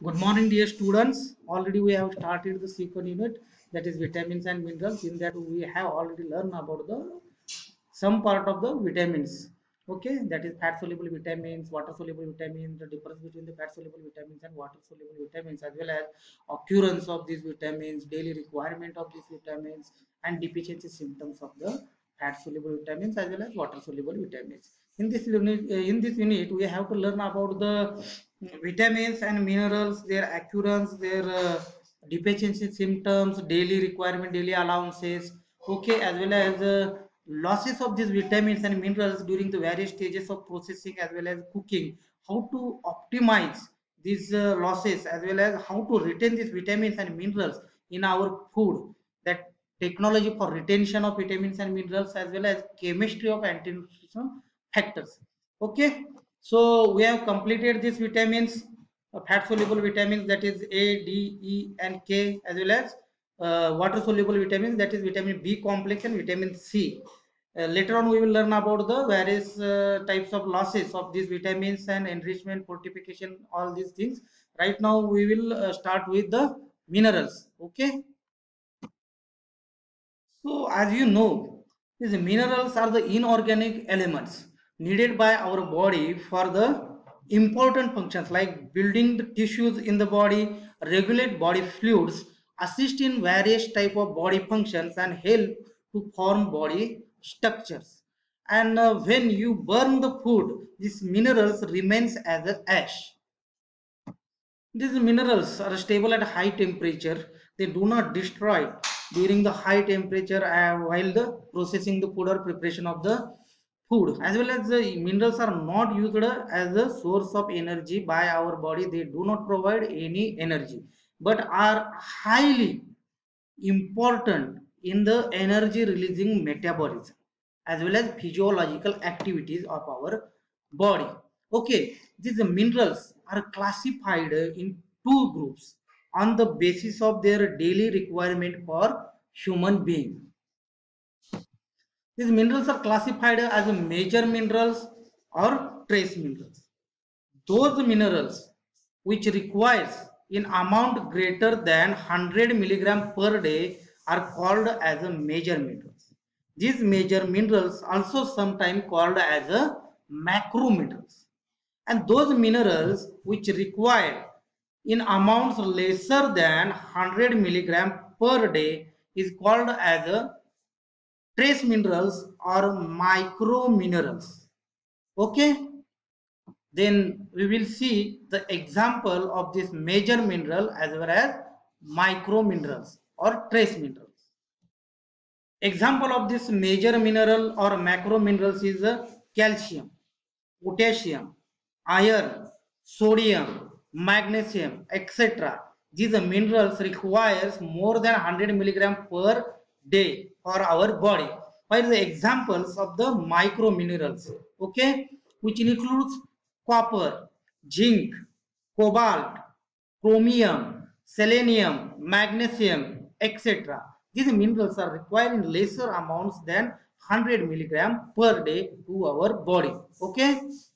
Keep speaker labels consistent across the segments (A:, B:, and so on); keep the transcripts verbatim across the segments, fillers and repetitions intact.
A: Good morning, dear students. Already we have started the second unit, that is vitamins and minerals. In that we have already learned about the some part of the vitamins. Okay, that is fat soluble vitamins, water soluble vitamins, the difference between the fat soluble vitamins and water soluble vitamins, as well as occurrence of these vitamins, daily requirement of these vitamins, and deficiency symptoms of the fat soluble vitamins as well as water soluble vitamins. In this unit, uh, in this unit, we have to learn about the vitamins and minerals, their occurrence, their uh, deficiency symptoms, daily requirement, daily allowances. Okay, as well as uh, losses of these vitamins and minerals during the various stages of processing as well as cooking. How to optimize these uh, losses as well as how to retain these vitamins and minerals in our food. That technology for retention of vitamins and minerals as well as chemistry of anti-nutrition factors. Okay, so we have completed these vitamins, uh, fat soluble vitamins, that is A, D, E, and K, as well as uh, water soluble vitamins, that is vitamin B complex and vitamin C. Uh, later on, we will learn about the various uh, types of losses of these vitamins and enrichment, fortification, all these things. Right now, we will uh, start with the minerals. Okay. So, as you know, these minerals are the inorganic elements needed by our body for the important functions like building the tissues in the body, regulate body fluids, assist in various type of body functions, and help to form body structures. And uh, when you burn the food, these minerals remains as a ash. These minerals are stable at high temperature. They do not destroy during the high temperature uh, while the processing the food or preparation of the food. As well as the minerals are not used as a source of energy by our body. They do not provide any energy, but are highly important in the energy releasing metabolism as well as physiological activities of our body. Okay, these minerals are classified in two groups on the basis of their daily requirement for human being. These minerals are classified as major minerals or trace minerals. Those minerals which requires in amount greater than one hundred milligram per day are called as a major minerals. These major minerals also sometimes called as a macro minerals. And those minerals which require in amounts lesser than one hundred milligram per day is called as a trace minerals or micro minerals. Okay, then we will see the example of this major mineral as well as micro minerals or trace minerals. Example of this major mineral or macro minerals is uh, calcium, potassium, iron, sodium, magnesium, et cetera. These minerals requires more than one hundred milligram per day for our body. While the examples of the micro minerals, okay, which includes copper, zinc, cobalt, chromium, selenium, magnesium, et cetera. These minerals are required in lesser amounts than one hundred milligram per day to our body. Okay.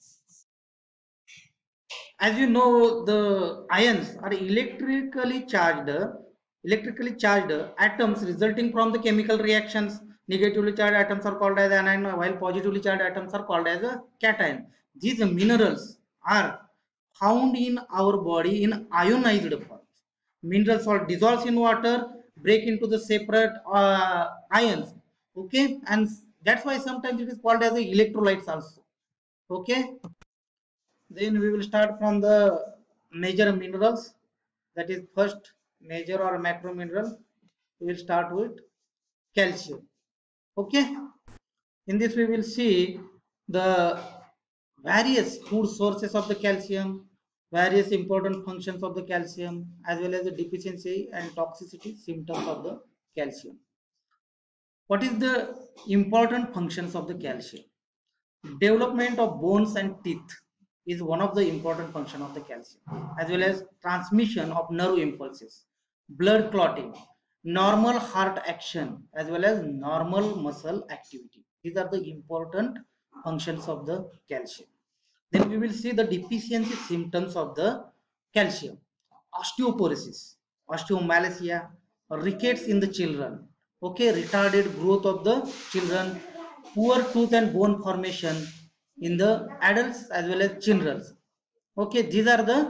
A: As you know, the ions are electrically charged, electrically charged atoms resulting from the chemical reactions. Negatively charged atoms are called as anion, while positively charged atoms are called as a cation. These minerals are found in our body in ionized form. Minerals are dissolved in water, break into the separate uh, ions. Okay, and that's why sometimes it is called as the electrolytes also. Okay. Then we will start from the major minerals. That is first major or macro mineral. We will start with calcium. Okay. In this we will see the various food sources of the calcium, various important functions of the calcium, as well as the deficiency and toxicity symptoms of the calcium. What is the important functions of the calcium? Development of bones and teeth is one of the important function of the calcium, as well as transmission of nerve impulses, blood clotting, normal heart action, as well as normal muscle activity. These are the important functions of the calcium. Then we will see the deficiency symptoms of the calcium. osteoporosis, osteomalacia, rickets in the children, okay, retarded growth of the children, poor tooth and bone formation in the adults as well as children. Okay, these are the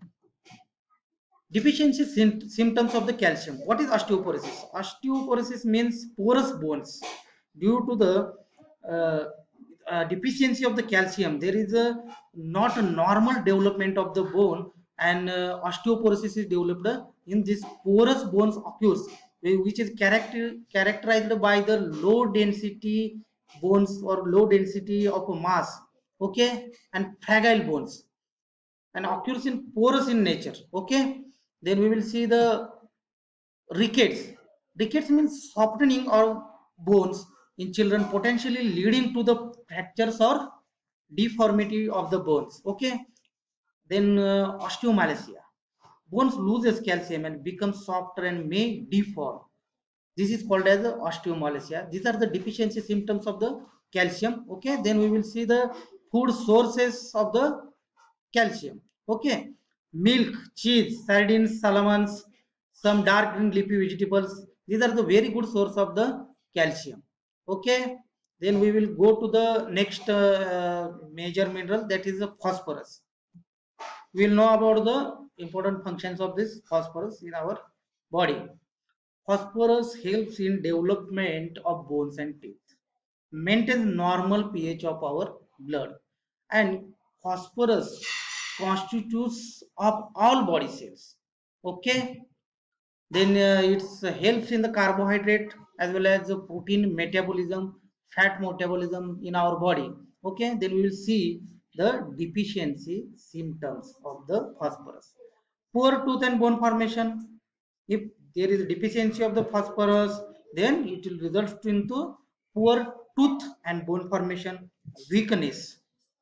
A: deficiency symptoms of the calcium. What is osteoporosis? Osteoporosis means porous bones due to the uh, uh, deficiency of the calcium. There is a not a normal development of the bone, and uh, osteoporosis is developed in this porous bones occurs, which is character characterized by the low density bones or low density of mass, okay, and fragile bones, and occurs in porous in nature, okay. Then we will see the rickets. Rickets means softening of bones in children, potentially leading to the fractures or deformity of the bones, okay. Then uh, osteomalacia, bones loses calcium and become softer and may deform. This is called as osteomalacia. These are the deficiency symptoms of the calcium, okay. Then we will see the food sources of the calcium, okay. Milk, cheese, sardines, salmons, some dark green leafy vegetables, these are the very good source of the calcium, okay. Then we will go to the next uh, major mineral, that is the phosphorus. We will know about the important functions of this phosphorus in our body. Phosphorus helps in development of bones and teeth, maintains normal pH of our blood, and phosphorus constitutes of all body cells. Okay, then uh, it helps in the carbohydrate as well as the protein metabolism, fat metabolism in our body. Okay, then we will see the deficiency symptoms of the phosphorus. Poor tooth and bone formation. If there is a deficiency of the phosphorus, then it will result into poor tooth and bone formation, weakness,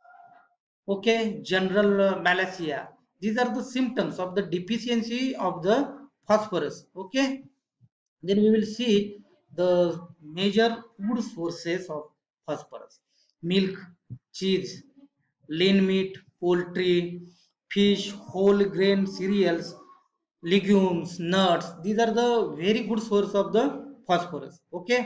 A: okay, general uh, malacia. These are the symptoms of the deficiency of the phosphorus, okay. Then we will see the major food sources of phosphorus: milk, cheese, lean meat, poultry, fish, whole grain cereals, legumes, nuts. These are the very good source of the phosphorus, okay.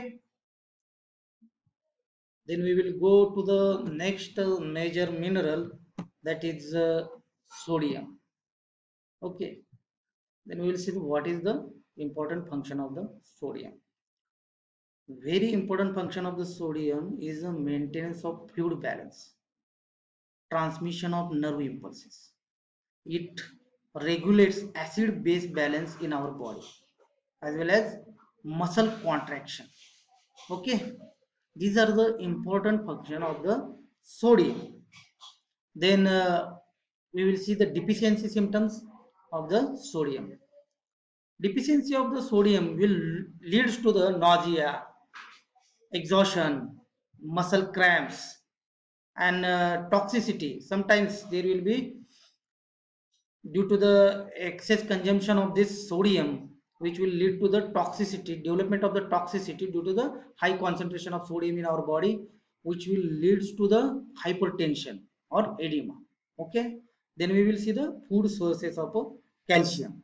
A: Then we will go to the next uh, major mineral, that is uh, sodium. Okay. Then we will see what is the important function of the sodium. Very important function of the sodium is the maintenance of fluid balance, transmission of nerve impulses. It regulates acid base balance in our body as well as muscle contraction. Okay. These are the important function of the sodium. Then uh, we will see the deficiency symptoms of the sodium. Deficiency of the sodium will leads to the nausea, exhaustion, muscle cramps, and uh, toxicity. Sometimes there will be, due to the excess consumption of this sodium, which will lead to the toxicity, development of the toxicity due to the high concentration of sodium in our body, which will leads to the hypertension or edema, okay. Then we will see the food sources of calcium,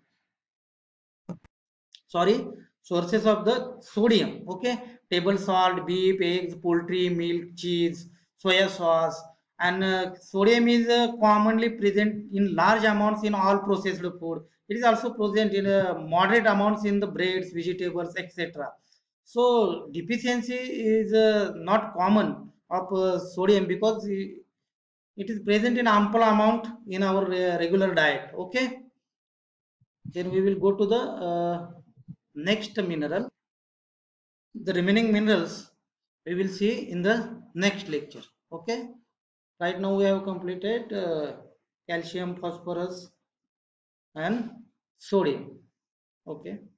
A: sorry, sources of the sodium, okay. Table salt, beef, eggs, poultry, milk, cheese, soya sauce, and uh, sodium is uh, commonly present in large amounts in all processed food. It is also present in uh, moderate amounts in the breads, vegetables, etc. So deficiency is uh, not common of uh, sodium because it is present in ample amount in our uh, regular diet, okay. Then we will go to the uh, next mineral. The remaining minerals we will see in the next lecture, okay. Right now we have completed uh, calcium, phosphorus, and sodium, okay.